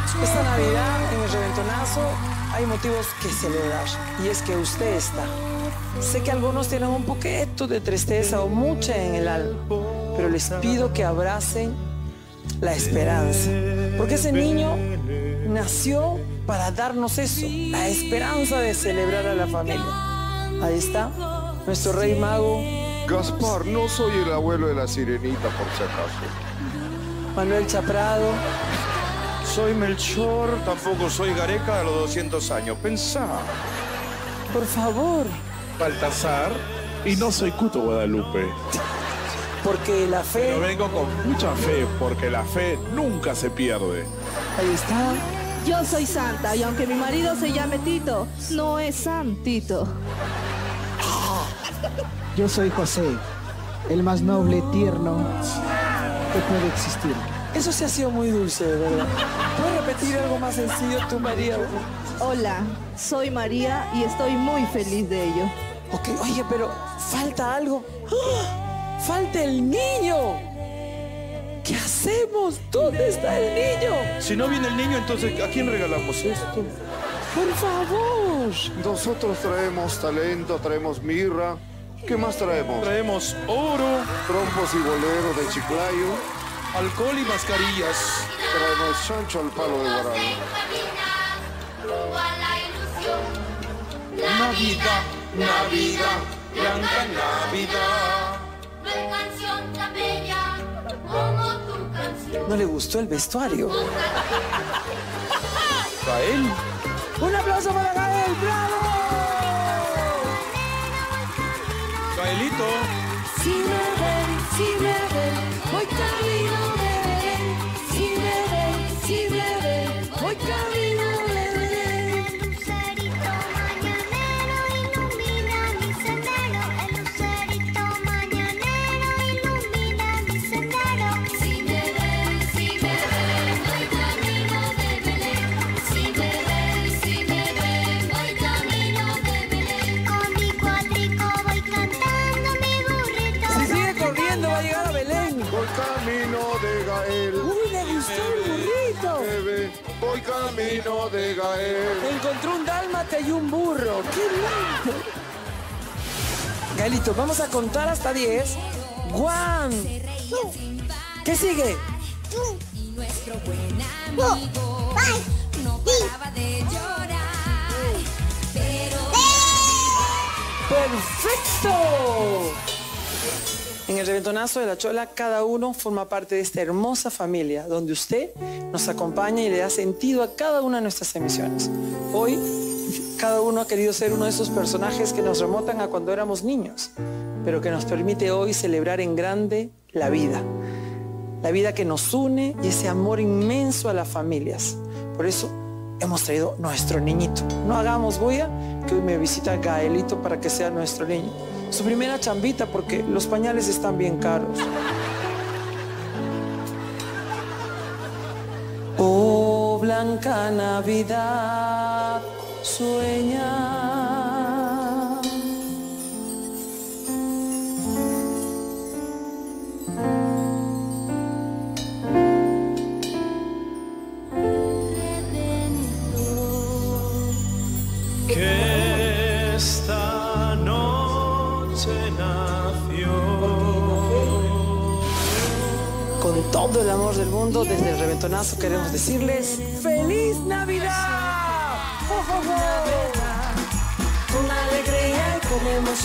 Esta Navidad, en el Reventonazo, hay motivos que celebrar. Y es que usted está. Sé que algunos tienen un poquito de tristeza o mucha en el alma, pero les pido que abracen la esperanza. Porque ese niño nació para darnos eso, la esperanza de celebrar a la familia. Ahí está, nuestro rey mago. Gaspar, no soy el abuelo de la sirenita, por si acaso. Manuel Chaprado. Soy Melchor, tampoco soy Gareca a los 200 años. Pensá. Por favor. Baltasar, y no soy Cuto Guadalupe. Porque la fe... Pero vengo con mucha fe, porque la fe nunca se pierde. Ahí está. Yo soy Santa, y aunque mi marido se llame Tito, no es Santito. Yo soy José, el más noble, tierno que puede existir. Eso sí ha sido muy dulce, de verdad. ¿Puedes repetir algo más sencillo tú, María? Hola, soy María y estoy muy feliz de ello. Ok, oye, pero falta algo. ¡Ah! ¡Falta el niño! ¿Qué hacemos? ¿Dónde está el niño? Si no viene el niño, entonces, ¿a quién regalamos esto? Por favor. Nosotros traemos talento, traemos mirra. ¿Qué más traemos? Traemos oro, Trompos y boleros de Chiclayo. alcohol y mascarillas. Traemos chancho al palo de guaraní. Navidad, Navidad, blanca Navidad. No hay canción tan bella como tu canción. ¿No le gustó el vestuario? Gael. ¡Un aplauso para Gael! ¡Bravo! Gaelito. Si me ven, voy camino de Belén. Si me ven, voy camino de Belén. Lucerito mañanero ilumina mi sendero. El lucerito mañanero ilumina mi sendero. Si me ven, voy camino de Belén. Si me ven, voy camino de Belén. Con mi cuatrico voy cantando mi burrito. Si sigue corriendo va a llegar a Belén. Voy camino de Gael. ¡Uy, le gustó el burrito! Bebé, voy camino de Gael. Encontró un dálmata y un burro. ¡Qué lindo! Gaelito, vamos a contar hasta 10. ¡Guan! ¿Qué sigue? Y nuestro buen amigo no paraba de llorar. Pero ¡Perfecto! En el Reventonazo de la Chola, cada uno forma parte de esta hermosa familia, donde usted nos acompaña y le da sentido a cada una de nuestras emisiones. Hoy, cada uno ha querido ser uno de esos personajes que nos remontan a cuando éramos niños, pero que nos permite hoy celebrar en grande la vida. La vida que nos une y ese amor inmenso a las familias. Por eso hemos traído nuestro niñito. No hagamos bulla, que hoy me visita Gaelito para que sea nuestro niño. Su primera chambita porque los pañales están bien caros. Oh, blanca Navidad, sueña. Que esta noche nació. Con todo el amor del mundo, desde el Reventonazo queremos decirles ¡Feliz Navidad! ¡Oh, oh, oh! Con alegría y con emoción.